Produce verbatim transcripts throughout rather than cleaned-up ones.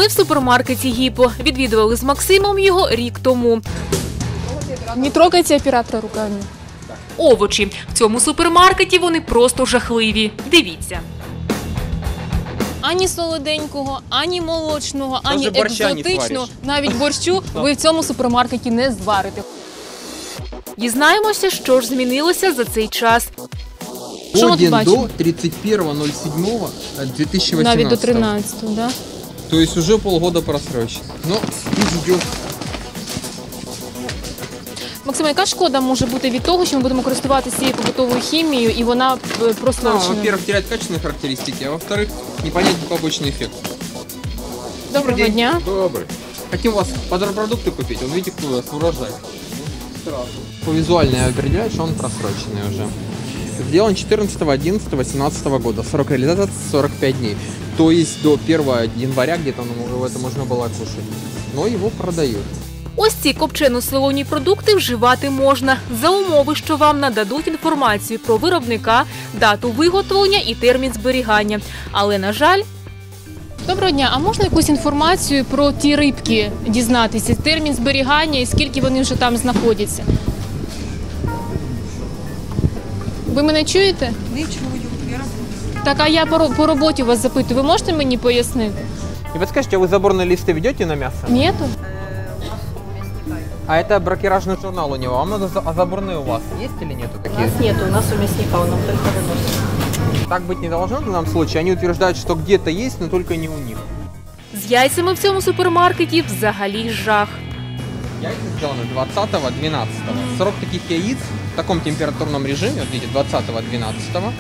в супермаркеті «Гіпо». Відвідували з Максимом його рік тому. Не трогайте оператора руками. Овочі. В цьому супермаркеті вони просто жахливі. Дивіться. Ані солоденького, ані молочного, ані Даже борща не екзотичного, свариш. навіть борщу ви в цьому супермаркеті не зварите. Дізнаємося, що ж змінилося за цей час. Що ми тут Годен бачимо? до тридцать первого ноль седьмого две тысячи восемнадцатого. Навіть до тринадцятого, да? То есть уже полгода просрочено. Ну, и ждет. Максим, яка шкода може бути від того, що ми будемо користуватися цією побутовою хімією і вона е, Ну, просрочена? во-первых, терять качественные характеристики, а во-вторых, непонятный побочный эффект. Доброго дня. Добрый. Хотим у вас подарпродукты купить. Он, видите, какой у вас урожай. Сразу. По визуально определяет, что он просроченный уже. Сделан четырнадцатого одиннадцатого семнадцатого года. Срок реализации сорок пять дней. То есть до первого января где-то ну, это можно было кушать. Но его продают. Ось ці копчено-солоні продукти вживати можна за умови, що вам нададуть інформацію про виробника, дату виготовлення і термін зберігання. Але, на жаль, Доброго дня. А можна якусь інформацію про ті рибки дізнатися? Термін зберігання і скільки вони вже там знаходяться? Ви мене чуєте? Не чую, я работаю. Так, а я по, ро- по роботі вас запитую. Ви можете мені пояснити? И подскажите, а вы заборные листы ведете на мясо? Нету? А это бракеражный журнал у него. Вам надо, за- а заборные у вас есть или нету? У Какие? нас нету, у нас у мясника, он нам только выносит. Так быть не должно в данном случае. Они утверждают, что где-то есть, но только не у них. з яйцями в цьому супермаркеті взагалі жах. Яйца сделаны двадцатого двенадцатого. Срок таких яиц в таком температурном режиме, вот видите, двадцатого двенадцатого.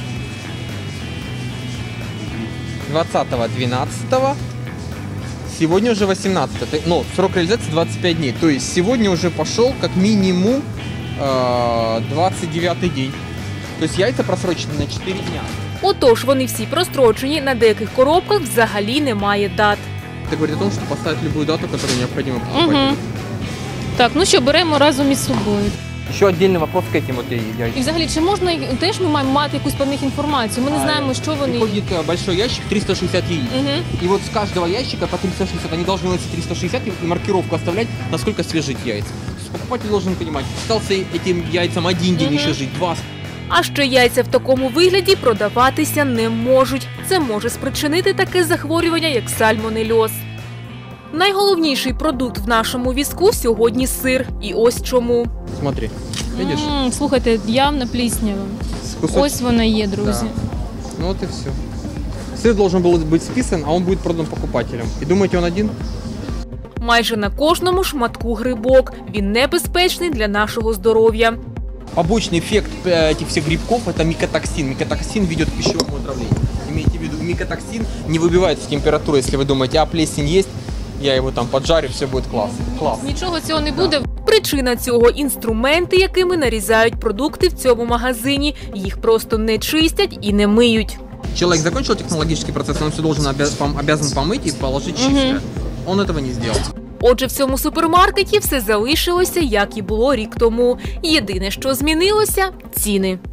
двадцатого двенадцатого. Сегодня уже восемнадцатое. Ну, срок реализации двадцать пять дней. То есть сегодня уже пошел как минимум э, двадцать девятый день. То есть яйца просрочены на четыре дня. Отож, вони всі прострочені, на деяких коробках взагалі немає дат. Это говорит о том, что поставить любую дату, которую необходимо покупать. Угу. Так, ну що, беремо разом із собою. Еще отдельный вопрос к этим вот яйцам. І взагалі, чи можна й- теж ми маємо мати якусь по них інформацію? Ми не А, знаємо, що вони. Приходит э, большой ящик, триста шестьдесят яиц. Угу. И вот с каждого ящика по триста шестьдесят, они должны носить триста шестьдесят и маркировку оставлять, насколько свежие яйца. То есть покупатель должен понимать, остался этим яйцам один день Мгм. еще жить, два. А ще яйця в такому вигляді продаватися не можуть. Це може спричинити таке захворювання, як сальмонельоз. Найголовніший продукт в нашому візку сьогодні сир. І ось чому. Смотри, видишь? М, слухайте, явно пліснява. С кусочком. Ось вона є, друзі. Ну вот и все. Сыр должен был быть списан, а он будет продан покупателям. И думаете, он один? Майже на кожному шматку грибок. Він небезпечний для нашого здоров'я. Побочный эффект э, этих всех грибков – это микотоксин. Микотоксин ведет к пищевому отравлению. Имейте в виду, микотоксин не выбивается температура. Если вы думаете, а плесень есть, я его там поджарю, все будет классно. Класс. Нічого цього не буде. Причина цього – інструменти, якими нарізають продукти в цьому магазині. Їх просто не чистять і не миють. Человек закончил технологический процесс, он все должен обяз- пом- обязан помыть и положить чистое. Он этого не сделал. Отже, в цьому супермаркеті все залишилося, як і було рік тому. Єдине, що змінилося – ціни.